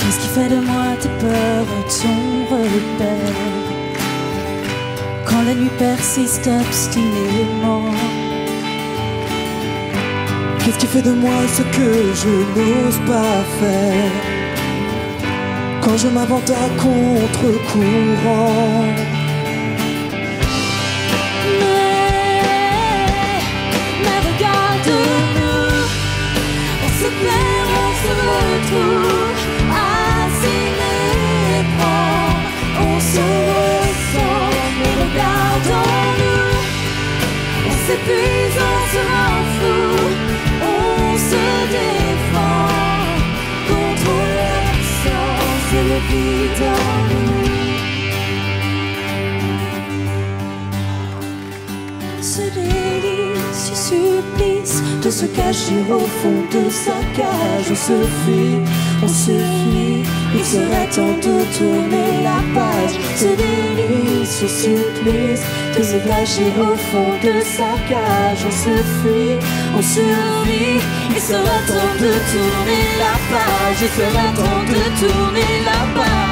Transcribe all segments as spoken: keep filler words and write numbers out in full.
Qu'est-ce qui fait de moi tes peurs, ton repère? Quand la nuit persiste obstinément, qu'est-ce qui fait de moi ce que je n'ose pas faire? Quand je m'invente à contre-courant. Mais, mais regarde-nous, on se perd, on se retrouve, assis les bras, on se ressent. Mais regardons-nous, on s'épuise, on se rend fou, on se défend contre l'absence et le vide en nous. Ce délice, ce supplice de se cacher au fond de sa cage, on se fuit, on se fuit. Il serait temps de tourner la page. Ce délice, ce supplice de se cacher au fond de sa cage, on se fuit, on survit. Il serait temps de tourner la page. Il serait temps de tourner la page.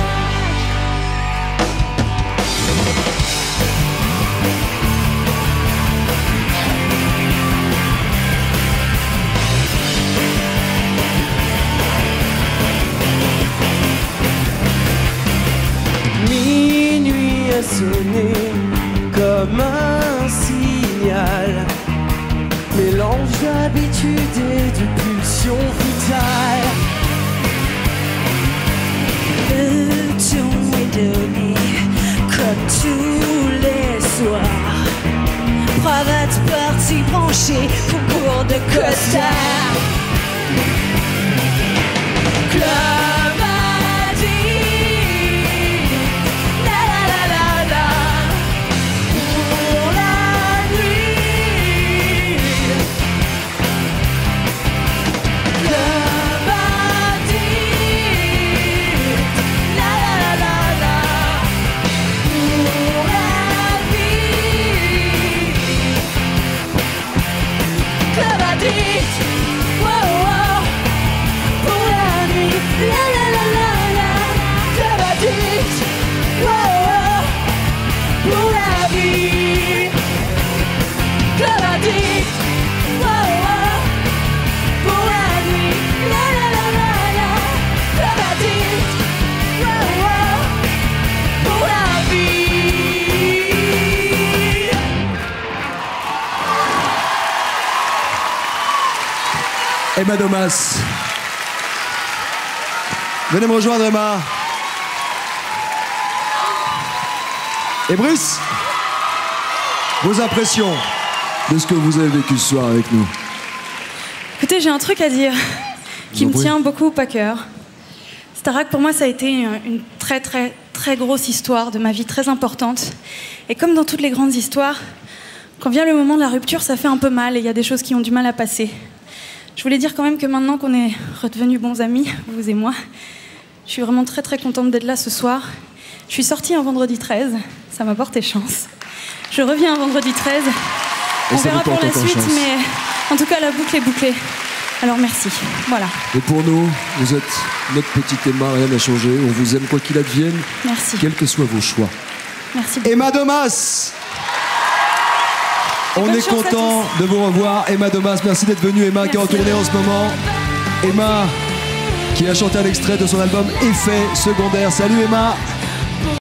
Minuit a sonné comme un signal, mélange d'habitude et de pulsion vitale. Le ton est donné comme tous les soirs. Bravade partie branchée, concours de costard. Club addict, la la la la la, pour la nuit. Club addict, la la la la la, pour la vie. Club addict, wow wow, pour la nuit. La la la la la, Club addict, wow wow, pour la vie. Club addict, wow wow, pour la nuit. La la la la la, Club addict, wow wow, pour la vie. Emma Domas. Venez me rejoindre, Emma. Et Bruce, vos impressions de ce que vous avez vécu ce soir avec nous? Écoutez, j'ai un truc à dire qui me tient beaucoup à cœur. Starac, pour moi, ça a été une très, très, très grosse histoire de ma vie, très importante. Et comme dans toutes les grandes histoires, quand vient le moment de la rupture, ça fait un peu mal et il y a des choses qui ont du mal à passer. Je voulais dire quand même que maintenant qu'on est redevenus bons amis, vous et moi, je suis vraiment très, très contente d'être là ce soir. Je suis sortie un vendredi treize, ça m'a porté chance. Je reviens un vendredi treize. On verra pour la suite, chance. Mais en tout cas, la boucle est bouclée. Alors merci, voilà. Et pour nous, vous êtes notre petite Emma, rien n'a changé. On vous aime quoi qu'il advienne. Merci. Quels que soient vos choix. Merci beaucoup. Emma Domas. On est content de vous revoir. Emma Domas, merci d'être venue. Emma merci. Qui est en tournée en ce moment. Emma qui a chanté un extrait de son album Effet secondaire. Salut Emma.